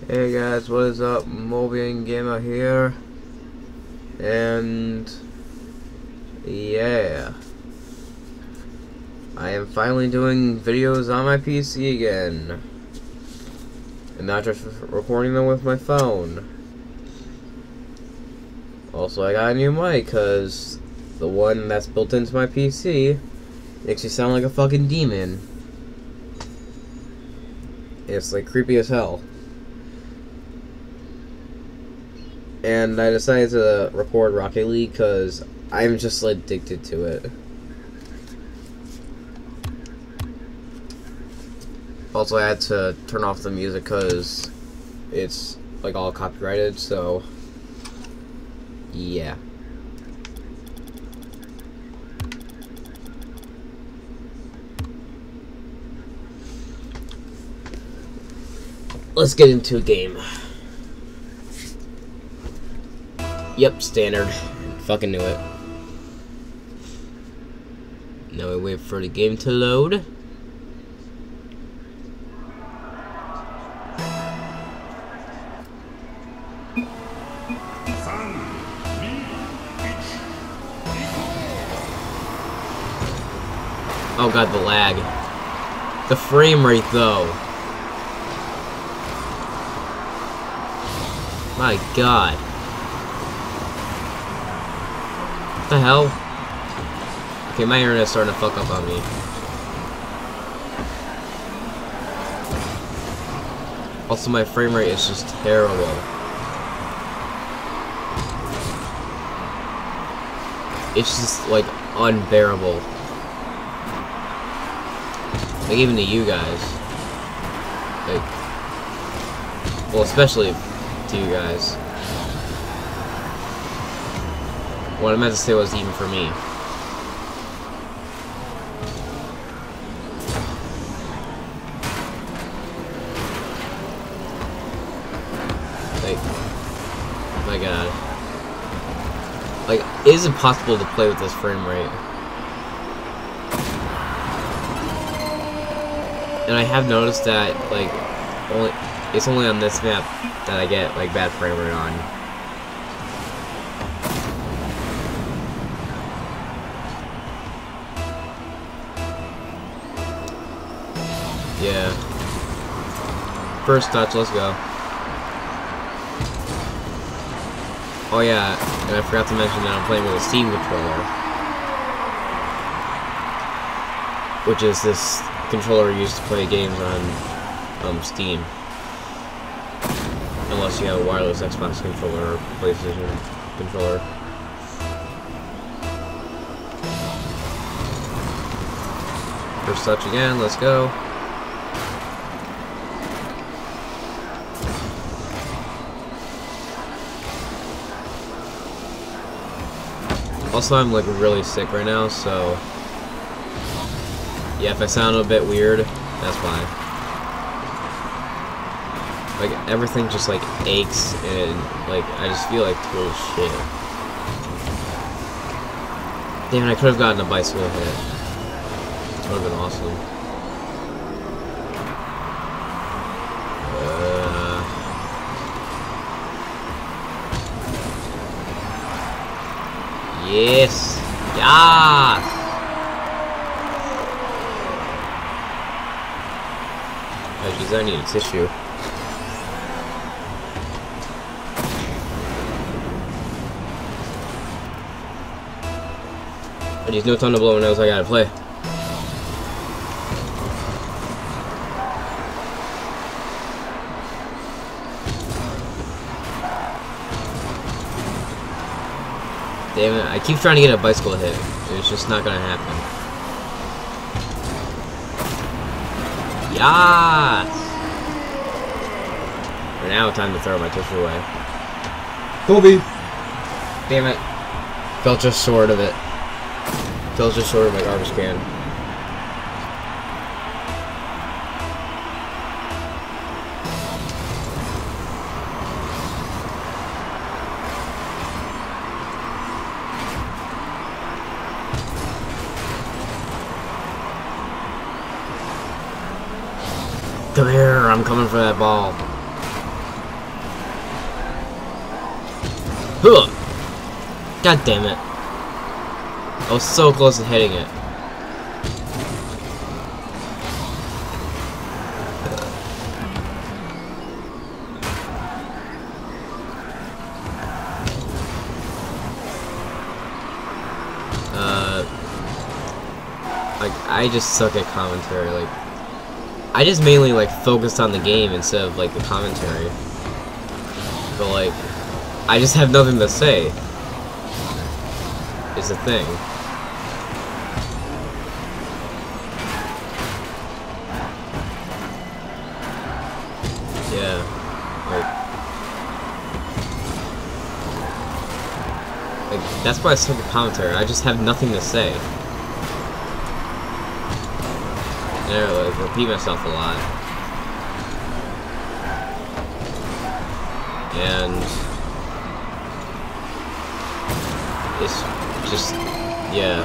Hey guys, what is up? Mobian Gamer here, and yeah, I am finally doing videos on my PC again, and not just recording them with my phone. Also, I got a new mic, cause the one that's built into my PC makes you sound like a fucking demon. It's like creepy as hell. And I decided to record Rocket League because I'm just like addicted to it. Also, I had to turn off the music because it's like all copyrighted, so yeah. Let's get into a game. Yep, standard. Fucking knew it. Now we wait for the game to load. Oh god, the lag. The frame rate, though. My god. What the hell? Okay, my internet's starting to fuck up on me. Also, my frame rate is just terrible. It's just, like, unbearable. Like, even to you guys. Like, well, especially to you guys. What I meant to say was even for me. Like, my god. Like, it is impossible to play with this frame rate. And I have noticed that, like, it's only on this map that I get, like, bad frame rate on. Yeah. First touch, let's go. Oh yeah, and I forgot to mention that I'm playing with a Steam controller. Which is this controller used to play games on Steam. Unless you have a wireless Xbox controller or PlayStation controller. First touch again, let's go. Also, I'm like really sick right now, so yeah, if I sound a bit weird, that's why. Like, everything just like aches, and like I just feel like total shit. Damn, I could have gotten a bicycle hit. That would have been awesome. Yes! Yeah! Oh jeez, I need a tissue. Oh jeez, no time to blow my nose, I gotta play. Damn it, I keep trying to get a bicycle hit. It's just not gonna happen. Yes! For now, time to throw my tissue away. Kobe! Damn it. Fell just short of it. Fell just short of my garbage can. Come here, I'm coming for that ball. Huh. God damn it. I was so close to hitting it. Like, I just suck at commentary. Like, I just mainly, like, focused on the game instead of, like, the commentary. But, like, I just have nothing to say. Is the thing. Yeah. Like, that's why I suck at commentary. I just have nothing to say. And I, like, repeat myself a lot. And it's just, yeah.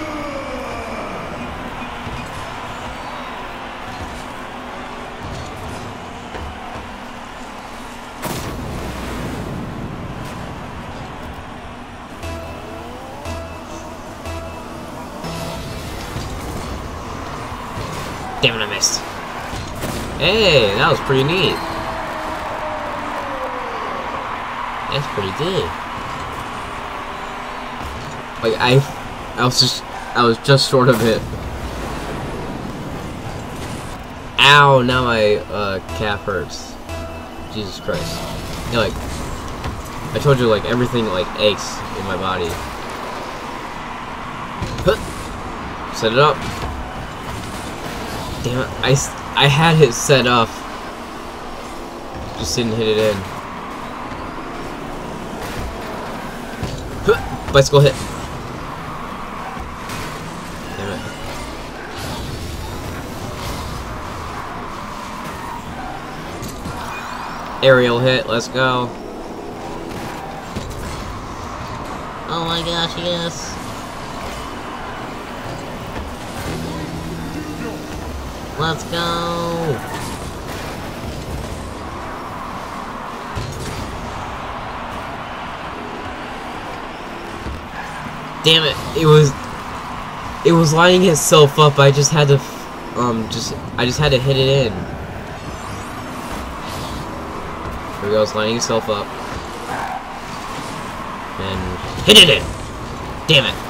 Damn it, I missed. Hey, that was pretty neat. That's pretty good. Like, I was just short of it. Ow, now my calf hurts. Jesus Christ. Yeah, like, I told you, like, everything, like, aches in my body. Set it up. Damn it, I had it set up. Just didn't hit it in. Bicycle hit. Damn it. Aerial hit, let's go. Oh my gosh, yes. Let's go. Damn it! It was lining itself up. I just had to, I just had to hit it in. Here we go. It's lining itself up, and hit it in. Damn it!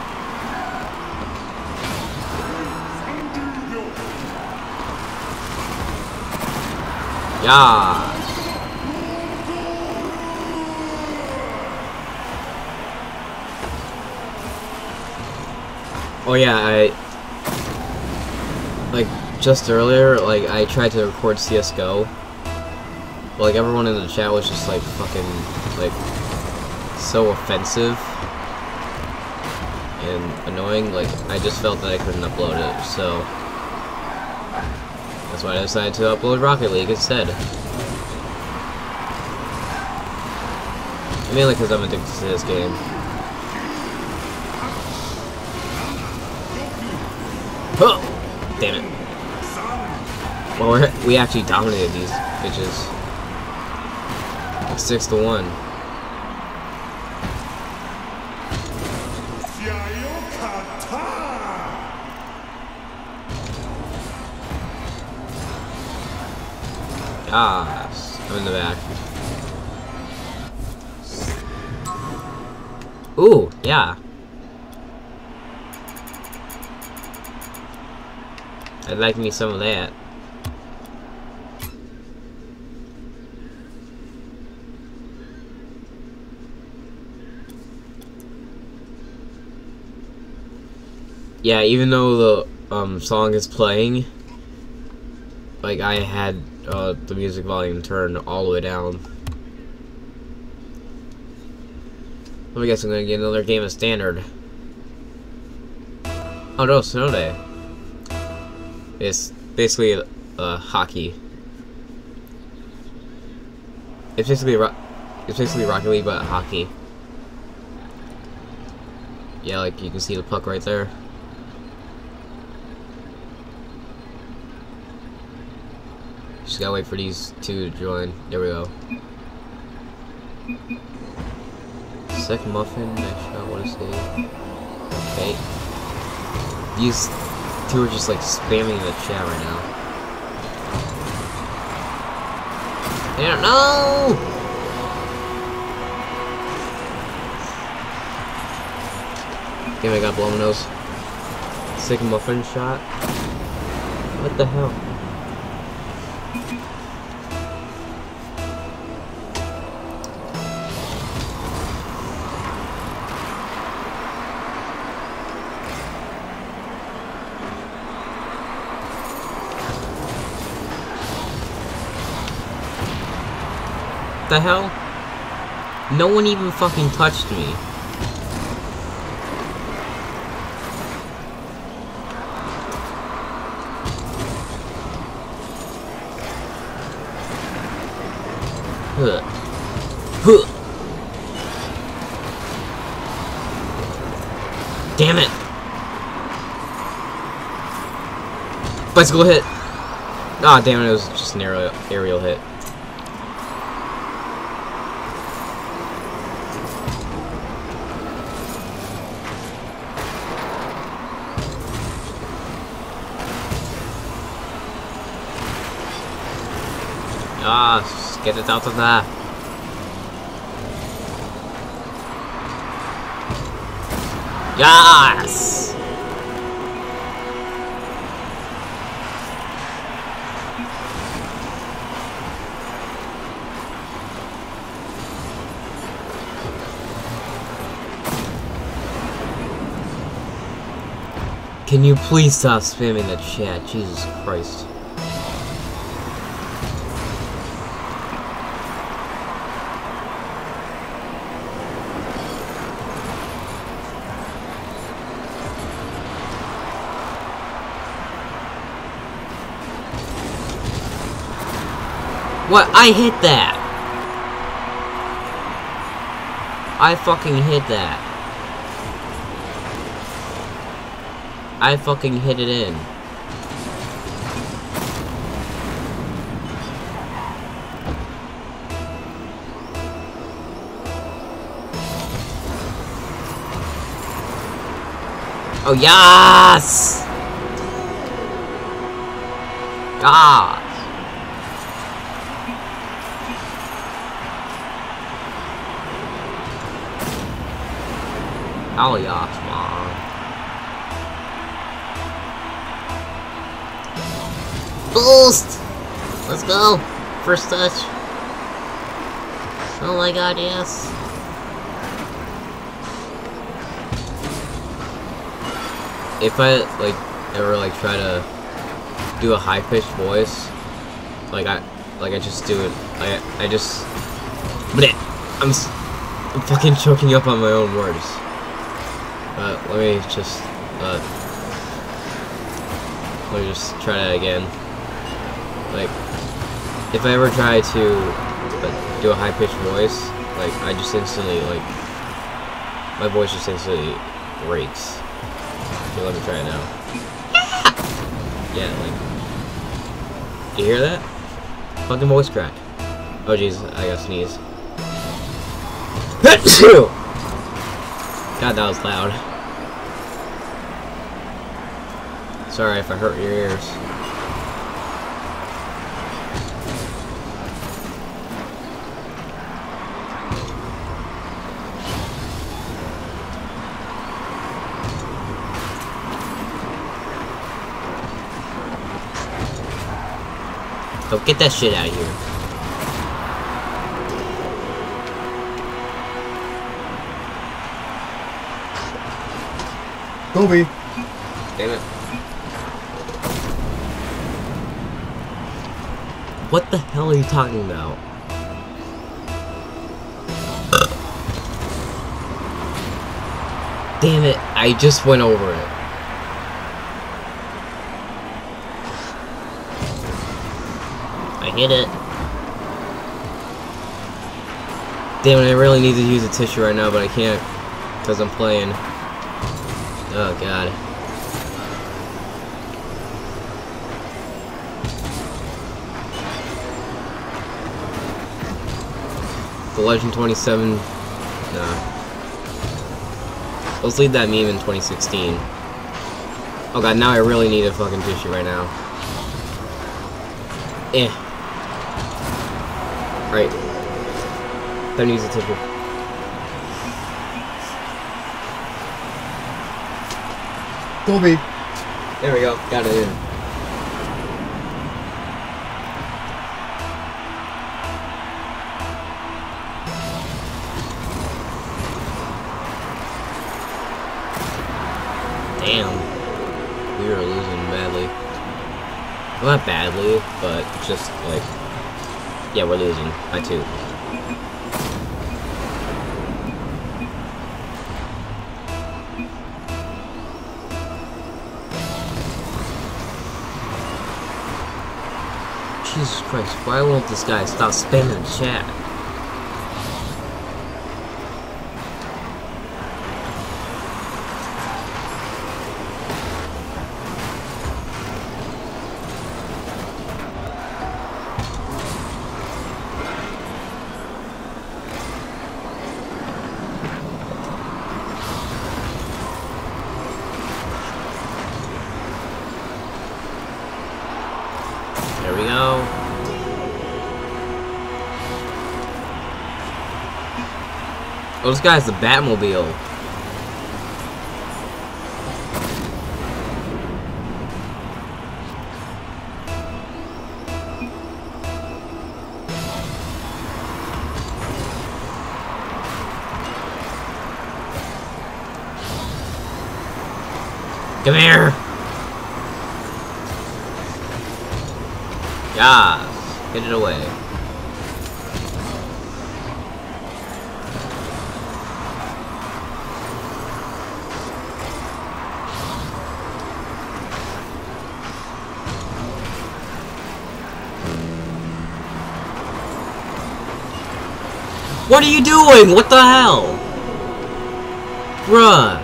Yeah. Oh yeah, like, just earlier, like, I tried to record CSGO, but, like, everyone in the chat was just, like, fucking, like, so offensive and annoying. Like, I just felt that I couldn't upload it, so that's why I decided to upload Rocket League instead. Mainly because I'm addicted to this game. Oh! Damn it. Well, we actually dominated these bitches. Like 6-1. Ah, I'm in the back. Ooh, yeah. I'd like me some of that. Yeah, even though the song is playing, like, I had the music volume turned all the way down. I guess I'm gonna get another game of Standard. Oh no, Snow Day. It's basically hockey. It's basically Rocket League, but hockey. Yeah, like, you can see the puck right there. Just gotta wait for these two to join. There we go. Sick muffin, nice shot, what is it? Okay. These two are just like spamming the chat right now. I don't know! Damn, I got blown nose. Sick muffin shot. What the hell? The hell? No one even fucking touched me. Huh. Huh. Damn it! Bicycle hit! Ah, damn it, it was just an aerial hit. Ah, just get it out of there. Yes! Can you please stop spamming the chat? Jesus Christ. What? I hit that! I fucking hit that. I fucking hit it in. Oh, yes! God! Oh yeah, come on. Boost! Let's go! First touch. Oh my god, yes. If I, like, ever, like, try to do a high-pitched voice, like, I just do it, I just... Bleh! I'm fucking choking up on my own words. Let me just try that again. Like, if I ever try to do a high-pitched voice, like, I just instantly, like, my voice just instantly breaks. Okay, let me try it now. Yeah, like, you hear that? Fucking voice crack. Oh jeez, I gotta sneeze. God, that was loud. Sorry if I hurt your ears. Oh, get that shit out of here. Kobe. Damn it. What the hell are you talking about? Damn it, I just went over it. I hit it. Damn it, I really need to use a tissue right now, but I can't because I'm playing. Oh god. The Legend 27. Nah. Let's leave that meme in 2016. Oh god, now I really need a fucking tissue right now. Right. Don't use a tissue. Colby. There we go. Got it in. Damn. We are losing badly. Well, not badly, but just like... Yeah, we're losing. By 2. Jesus Christ, why won't this guy stop spamming chat? There we go. Oh, this guy's the Batmobile. Come here. Yes, get it away. What are you doing? What the hell? Bruh.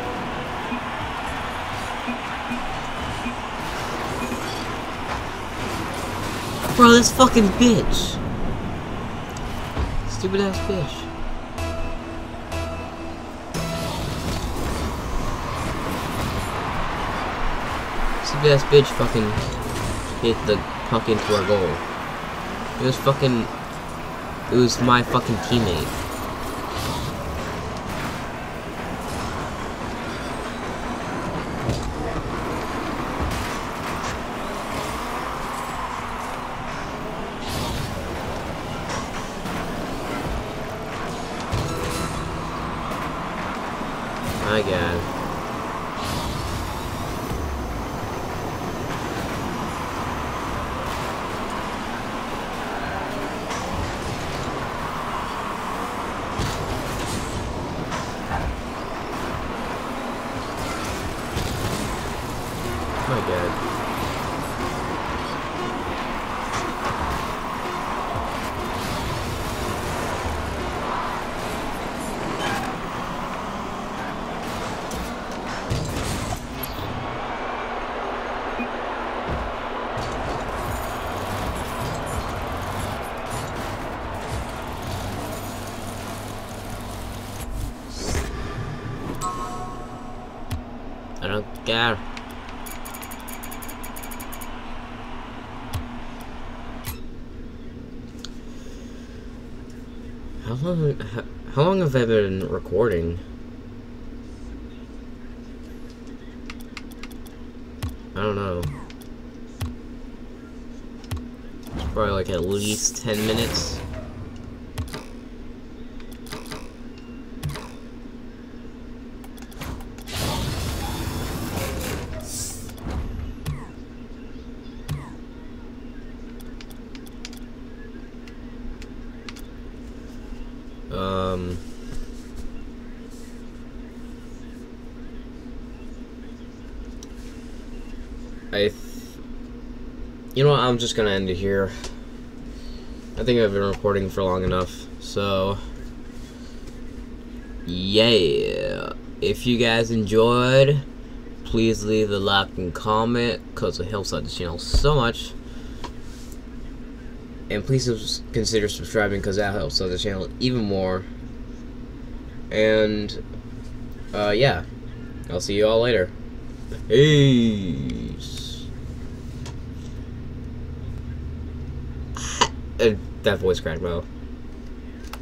Bro, this fucking bitch. Stupid ass bitch. Stupid ass bitch fucking hit the puck into our goal. It was fucking... It was my fucking teammate. My god. My god. I don't care. How long have I been recording? I don't know. It's probably like at least 10 minutes. You know what, I'm just gonna end it here. I think I've been recording for long enough, so yeah. If you guys enjoyed, please leave a like and comment, because it helps out the channel so much. And please consider subscribing, because that helps out the channel even more. And yeah. I'll see you all later. Peace. That voice cracked, Mo.